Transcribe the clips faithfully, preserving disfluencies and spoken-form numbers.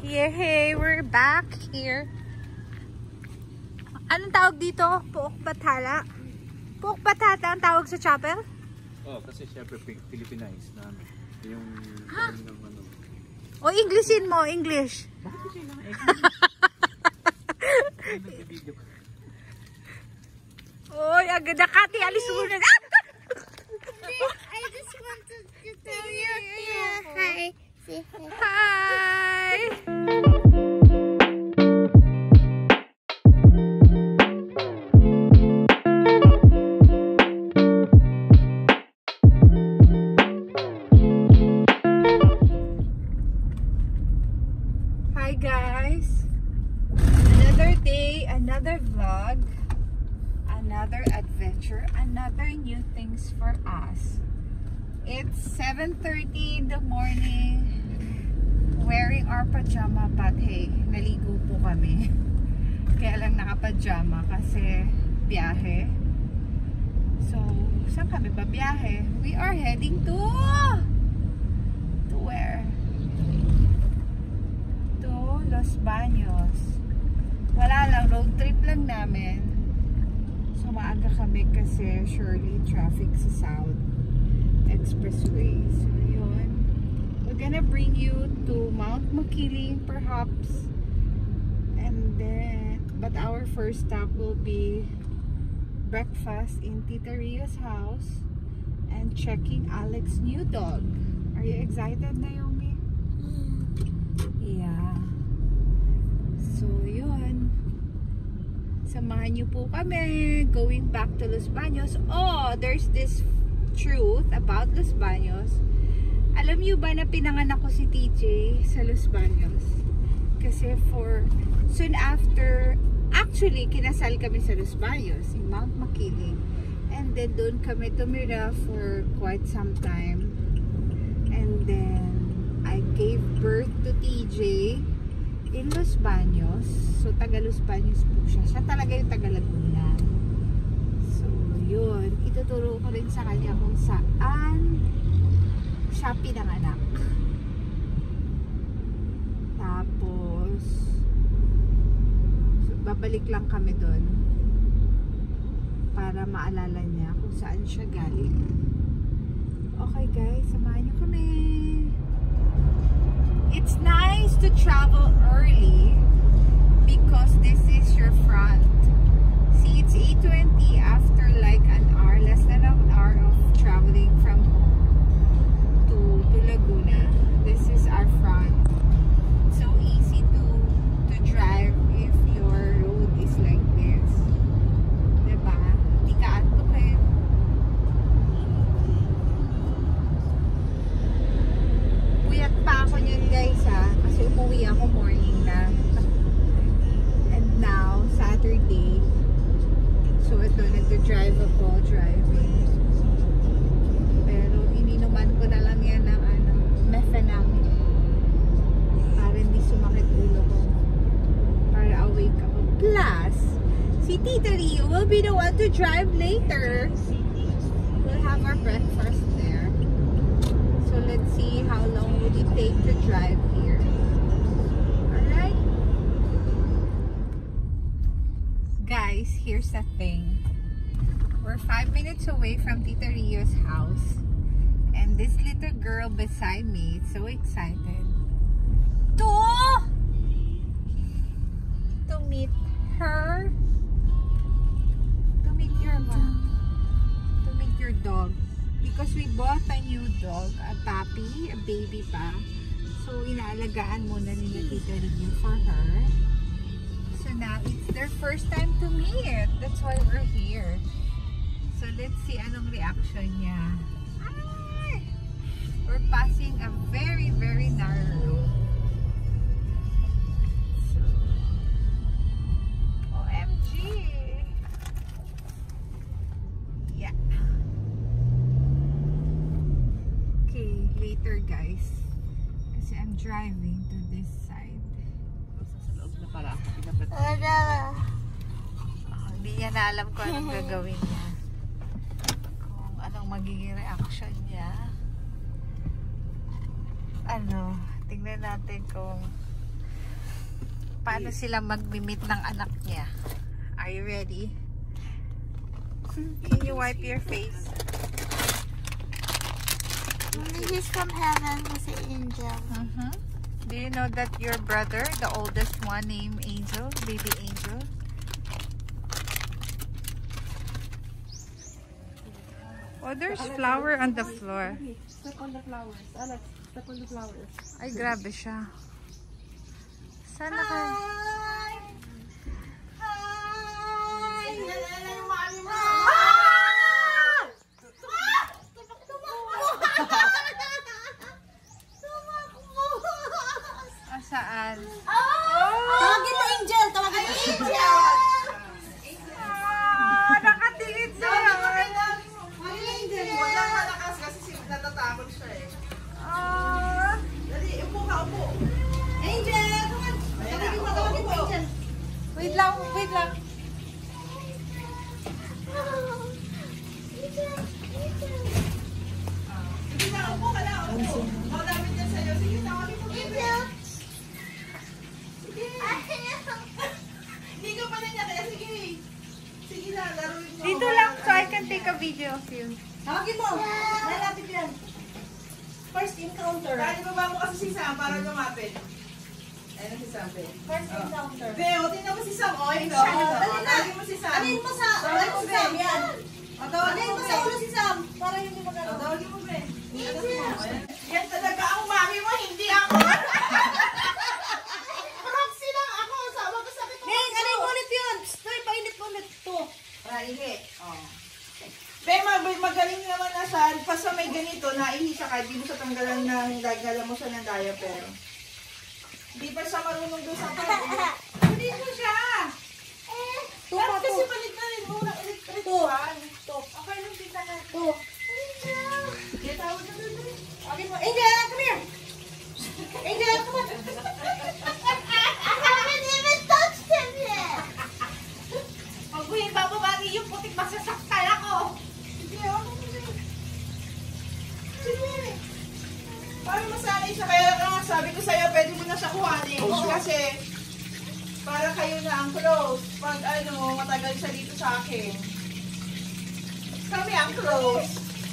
Yay! We're back here. Anong tawag dito? Puok Bathala? Puok Bathala ang tawag sa chapel? Oh, kasi syempre Philippinized na yung huh? Ng ano. O, Englishin mo, English. Bakit kasi lang English? Oy, agad na Kati, alis mo na. I just wanted to tell you hi. Say hi. Hi guys. Another day, another vlog. Another adventure, another new things for us. It's seven thirty in the morning, wearing our pajama, but hey, naligo po kami. Kaya lang nakapajama kasi biyahe. So, saan kami ba biyahe? We are heading to to where? To Los Baños. Wala lang, road trip lang namin. So, maaga kami kasi surely traffic sa South Expressway. So, yun. We're gonna bring you to Mount Makiling, perhaps. And then, but our first stop will be breakfast in Tita Ria's house and checking Alex's new dog. Are you excited, Naomi? Yeah. So, yun. Samahan niyo po kami going back to Los Baños. Oh, there's this truth about Los Baños. Alam niyo ba na pinanganak ko si T J sa Los Baños? Kasi for soon after, actually kinasal kami sa Los Baños in Mount Makiling. And then doon kami tumira for quite some time. And then I gave birth to T J in Los Baños. So, taga Los Baños po siya. Siya talaga yung taga Laguna. So, yun. Ituturo ko rin sa kanya kung saan siya pinanganak. Tapos, so, babalik lang kami doon para maalala niya kung saan siya galing. Okay guys, samahan niyo kami. It's nice to travel early because this is your front. See, it's eight twenty after like an hour, less than an hour of traveling from home to, to Laguna. This is our front. It's so easy to, to drive if your road is like this. Diba? Hindi ka antukin. Puyat pa ako niyan guys ha, kasi umuwi ako morning na. And now, Saturday. So ito, nagda-drive ako, driving. Pero ininuman ko na lang yan ng ano, mefenamic. Para hindi sumakit ulo ko. Para awake ako. Plus, si Tita Rio will be the one to drive later. We'll have our breakfast there. So let's see how long would it take to drive here. Alright? Guys, here's the thing. We're five minutes away from Tita Rio's house. And this little girl beside me is so excited to, to meet her. To meet your mom. To meet your dog. Because we bought a new dog, a puppy, a baby pa. So, inaalagaan muna nila Tita Rio for her. So now, it's their first time to meet. That's why we're here. So, let's see anong reaction niya. Ay! We're passing a very, very narrow road. So, O M G! Yeah. Okay, later guys. Kasi I'm driving to this side. Sa loob na para ako pinapit. Oh, hindi niya na alam kung anong gagawin niya. Kung anong magiging reaction niya. Ano, tingnan natin kung paano sila mag-meet ng anak niya. Are you ready? Can you wipe your face? He's from heaven with the angel. Mm-hmm. Do you know that your brother, the oldest one, named Angel, baby Angel? Oh, there's flower on the floor. Step on the flowers. Alex, step on the flowers. Ay, grabe siya. Sana ka? Hi! Hi! Ah, saan? Tawagin mo Angel! Tawagin mo Angel! Ah, nakatingin siya. Walang malakas kasi natatakot siya eh. Ah. Dali, upo ka, upo. Angel! Tawagin mo, tawagin mo Angel. Wait lang, wait lang. Sige na, upo ka na, upo. Malamit yan sa'yo. Sige, tawagin mo. Angel! Sige. Hindi ka pa na niya, kaya sige. Sige na, laruin mo. Dito lang so I can take a video of you. Tawagin mo. Lalapit yan. First encounter. Kaya baba mo kasi si Sam para lumapit. Ayun na si Sam, Be. First encounter. Beo, tingnan mo si Sam. O, ikaw. Dali na. Tawagin mo si Sam. Alin mo sa ulo si Sam, yan. Tawagin mo sa ulo si Sam. Para hindi magano. Tawagin mo, Be. Yan talaga ang mami mo, hindi ako. Proxy lang ako. Sama ko sa akin. Ning, alin ulit yun. Stoy, painit mo ulit. Ito. Para ihi. Oh. Be, mag magaling naman na siya. Basta may ganito, naihi siya kahit di mo siya tanggalan ng gagala mo siya ng diaper. Hindi pa siya marunong doon sa pag. Hindi mo siya. Eh, bakit kasi palit na rin mo ng electric fan? Ito. Okay lang din ka na. Ito. Angel. Sige, tawag na doon. Tawagin mo. Angel, come here. Angel, come on. I haven't even touched him yet. Pag buhay bababagi yung putik, masasaktal ako. Sige, ako mo rin. Sige. Paano masanay siya? Kaya nga sabi ko sa'yo, pwede mo na siya kuhanin. Kasi, para kayo na ang close. Pag ano, matagal siya dito sa akin. Kami ang close.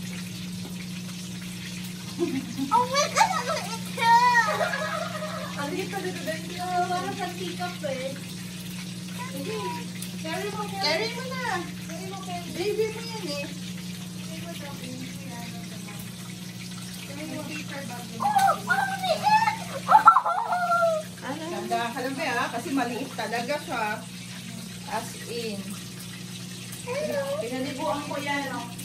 Oh my God, look at her. Ang dito, dito, dito. Parang sa tikap eh. Sige. Carry mo, carry mo na. Carry mo, carry. Baby mo yan eh. Oh, follow me in. Oh. Ganda ka lang ba, kasi maliit talaga siya. As in. Hello. Pinalibuan ko yan.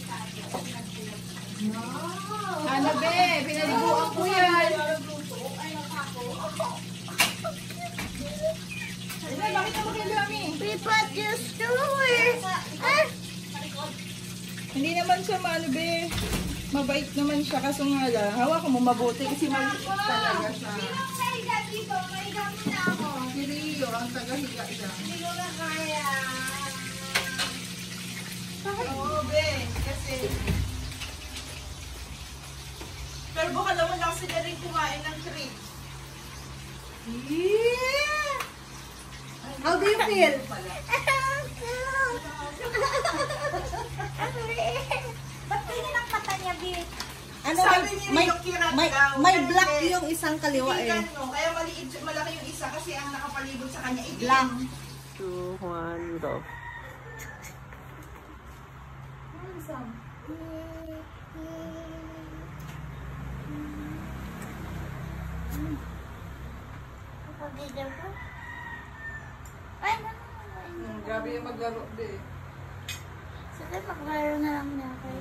Ano be? Pinalibuan ko yan. Ay, bakit ako kay Lami? We put your store. Ah. Hindi naman siya maano be. Mabait naman siya kaso nga lang. Hawakan mo mabuti kasi maliit talaga siya. Sinong naiga dito? Naiga mo na ako. Si Rio, ang tagahiga siya. Hindi ko na kaya. Oo, be. Kasi... Pero baka naman lang sila rin kumain ng treat. Yeah! How do you feel? Ba't ganyan ang mata niya, Bi? Ano, Sabi niya may, yung kirat may, daw. may Pero black hindi. yung isang kaliwa Hindi eh. ganun. Kaya maliit, malaki yung isa kasi ang nakapalibot sa kanya itim. Black. two, one, go. Pag-video ko? Ay, no, no, no. Hmm, grabe yung maglaro, be. Sige, maglaro na lang niya kayo.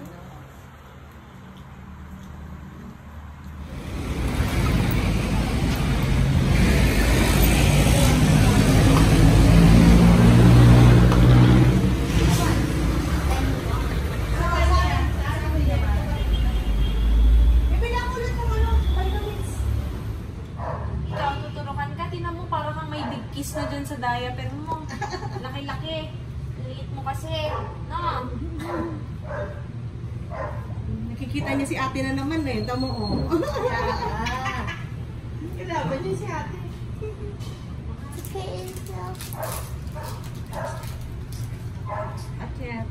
Ikaw, tuturukan ka. Tinan mo, parang kang may big kiss na dyan sa diaper mo. Laki-laki. Liit mo kasi. No? Nakikita niya si ate na naman eh. Tamo oh. Kailangan niyo si ate. Okay, Angel. Akyat.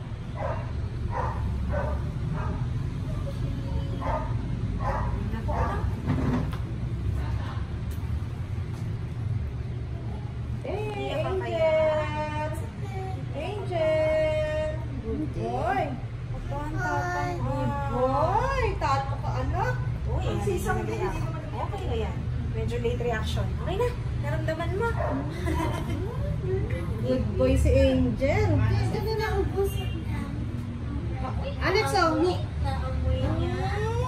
Hey, Angel! Angel! Good boy! Hi. Good boy! Tato ka, anak! Uy, Sisang hindi din, na. hindi naman. Okay na yan. Medyo late reaction. Okay na. Naramdaman mo. Good boy si Angel. Gusto ko na ubus na. Alex, oh, ni. Naamoy niya.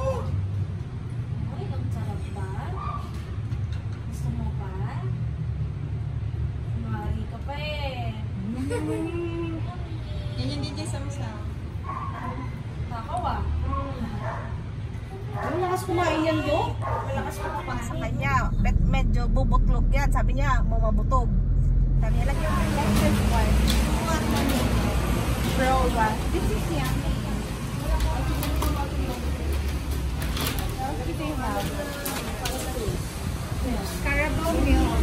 Ay, ang sarap ba? Gusto mo pa? Mari ka pa eh. Yan yung D J Samsam. Takaw ah. Ang lakas kumain yan, do? Malakas pumapak sa kanya. Bet medyo bubutlog yan. Sabi niya, mamabutog. Sabi niya lang yung electric one. Bro, what? This is yummy. Carabao milk.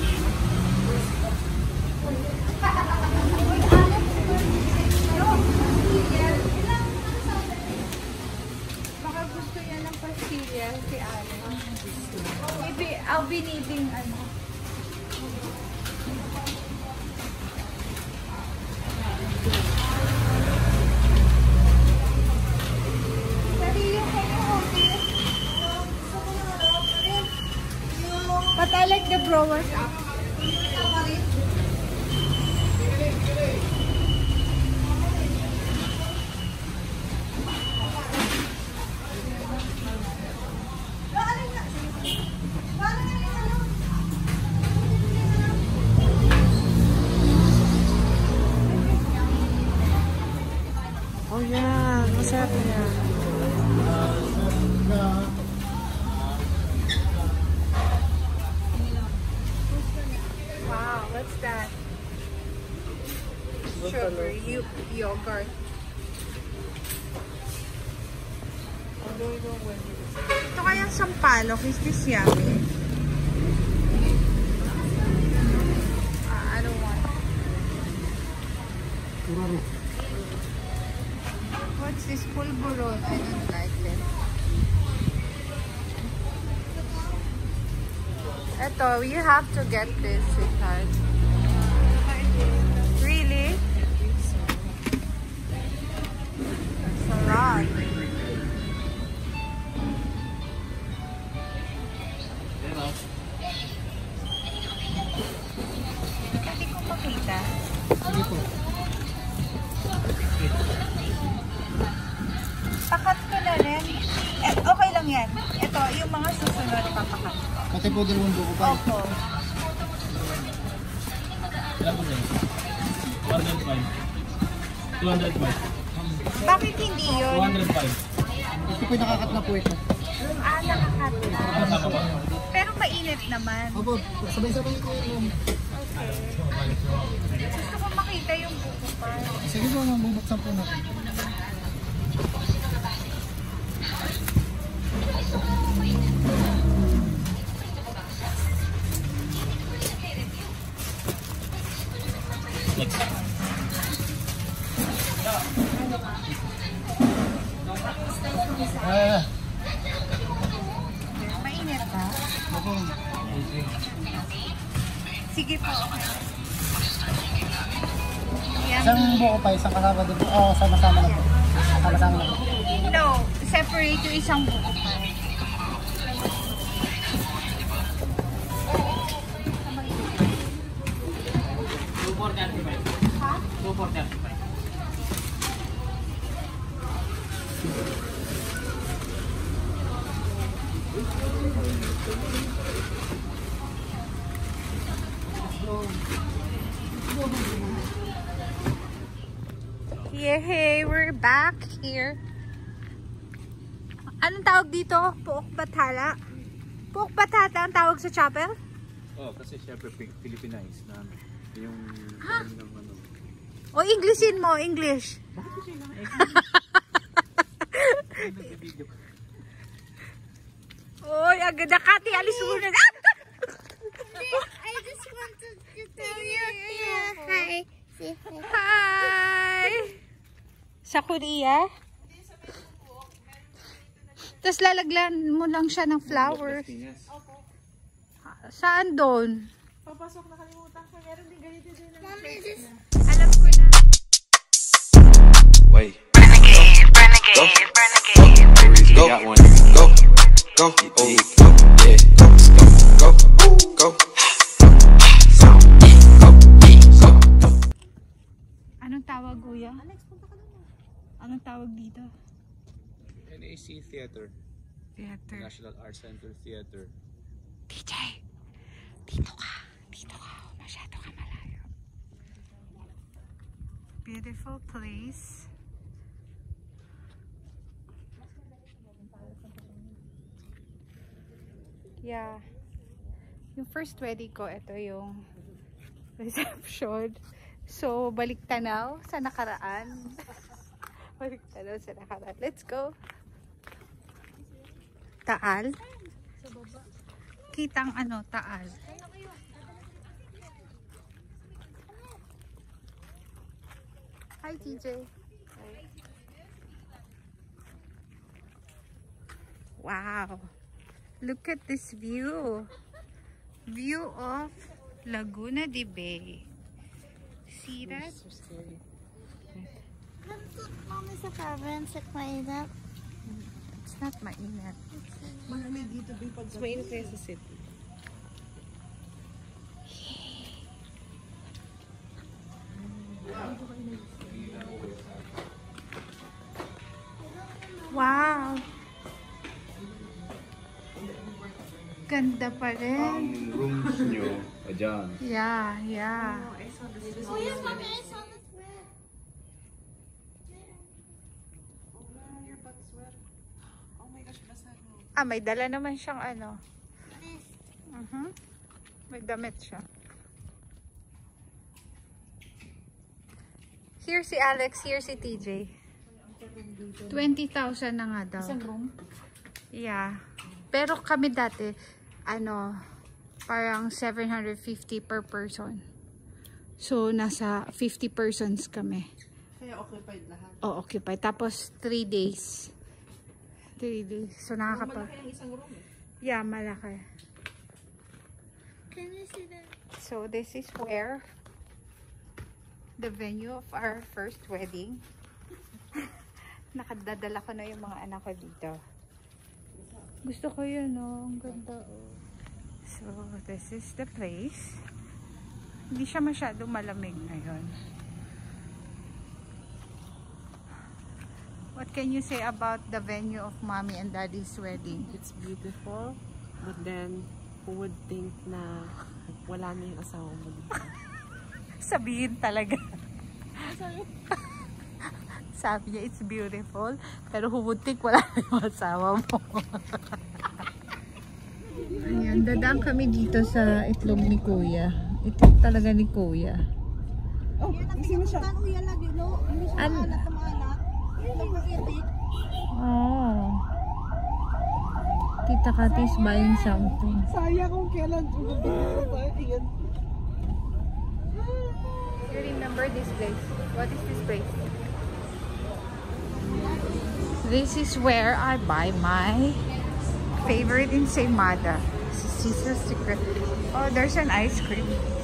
Baka gusto niya ng pastilya si Alex. Maybe I'll be needing ano. Sorry, yung kanyang hotel. But I like the Brewers app. Oh yeah, masarap yan. Wow, what's that? Strawberry yo- yogurt. Ito kayang sampalok. Is this yummy? Ah, I don't want. What's this pulburon? I don't like it. Ito, you have to get this, sweetheart. Really? It's a lot. Hindi ko makita. Sige po. Pakat ko na rin. Eh, okay lang yan. Ito, yung mga susunod papakat ko. Pati po dalawang buko pa. Opo. Ilan po yun? one hundred five. two hundred five. Bakit hindi yun? two hundred five. Ito po yung nakakat na po ito. Ah, nakakat na. Kasama ba? Pero mainit naman. Opo, sabay-sabay ko yun. Gusto ko makita yung buko pa. Sige po, mabubuksan po natin. Ah, Mainit ba? opo. Sige po. Yan. Isang buko pa, isang kasama din po. Oo, sama-sama na po. Sama-sama na po. No, separate yung isang buko pa. two for thirty-five. Ha? two for thirty-five. Yay, we're back here. Anong tawag dito? Puok Bathala? Puok Bathala ang tawag sa chapel? Oh, kasi syempre Philippinized na ano. Yung yung ng ano. O Englishin mo, English. Oy, agad na Kati, alis mo na. Ah! I just want Korea? Tapos lalaglan mo lang siya ng flower. Saan doon? Papasok na kalimutan ko. Meron din ganito din. Mommy, this Alam ko na. Wait. Go. Go. Got one. Go. Go. Oh, go. Yeah. Go. Go. Go. Go. Anong tawag, kuya? Anong tawag dito? N A C Theater. Theater. National Arts Center Theater. D J, dito ka. Dito ka. Masyado ka malayo. Beautiful place. Yeah. Yung first wedding ko, ito yung reception. So, balik tanaw sa nakaraan. Balik tanaw sa nakaraan. Let's go. Taal. Kitang ano, Taal. Hi, T J. Wow. Look at this view. View of Laguna de Bay. See that? Let's put mommy sa cabin. Check mainit. It's not mainit. Malamig dito din pag mainit kayo sa city. Wow! Ganda pa rin. Ang rooms nyo, dyan. Yeah, yeah. Oh, yes, mommy, I saw this red. Ah, may dala naman siyang ano. Uh-huh. May damit siya. Here si Alex, here si T J. twenty thousand na nga daw. Isang room? Yeah. Pero kami dati, ano, parang seven hundred fifty per person. So, nasa fifty persons kami. Kaya occupied lahat. Oh, occupied. Tapos, three days. three days. So, nakakapag... Malaki ang isang room eh. Yeah, malaki. Can you see that? So, this is where the venue of our first wedding. Nakadadala ko na yung mga anak ko dito. Gusto ko yun, no? Ang ganda, oh. So, this is the place. Hindi siya masyadong malamig ngayon. What can you say about the venue of mommy and daddy's wedding? It's beautiful, but then who would think na wala na yung asawa mo dito? Sabihin talaga. Sabi niya, it's beautiful, pero who would think wala na yung asawa mo? Ayan, dadaan kami dito sa itlog ni Kuya. Itlog talaga ni Kuya. Oh, sino siya? An oh. Tita Kati is buying something. Sayang kung kailan tumabigyan tayo. Ayan. You remember this place? What is this place? This is where I buy my favorite ensaymada. Sister's Secret. Oh, there's an ice cream.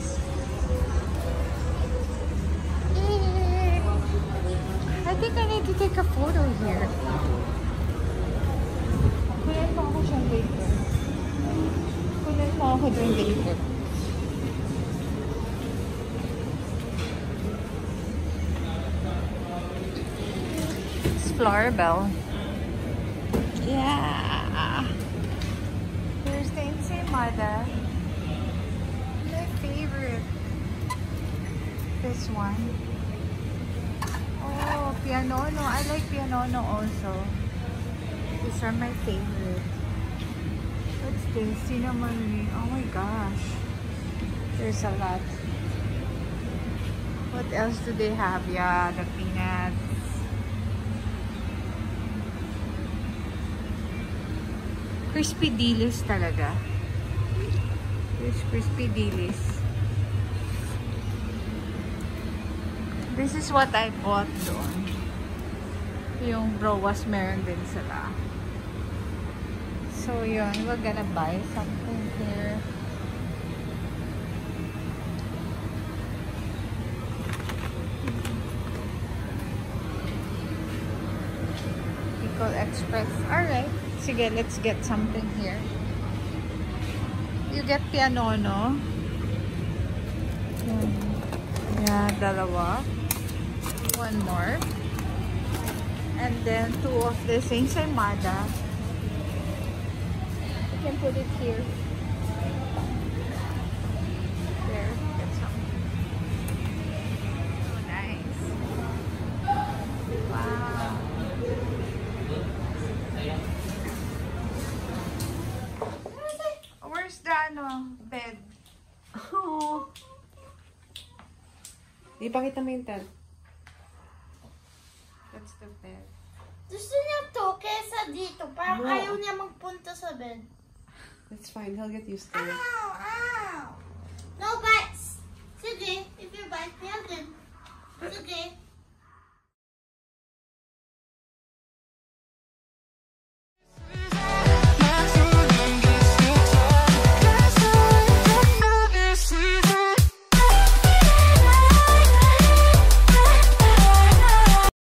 Yay! I think I need to take a photo here. Kunin mo ako siyang later. Kunin mo ako dun later. Flower bell. Yeah. Here's the ensaymada. My favorite. This one. Oh, pianono. I like pianono also. These are my favorite. What's this? Cinnamon ring. Oh my gosh. There's a lot. What else do they have? Yeah, the peanuts. Crispy dilis talaga. This crispy dilis. This is what I bought doon. Yung browas meron din sila. So yun, we're gonna buy something here. Bicol Express. Alright. Sige, let's get something here. You get pianono. Hmm. Yeah, dalawa. One more. And then two of this ensaymada. You can put it here. There, get some. So nice. Wow. Where's the ano, bed? Oh. Ipakita mo yung tent. That's the bed. Gusto niya to kesa dito. Parang No. ayaw niya magpunta sa bed. That's fine. He'll get used to it. Ow! Ow! No, but sige,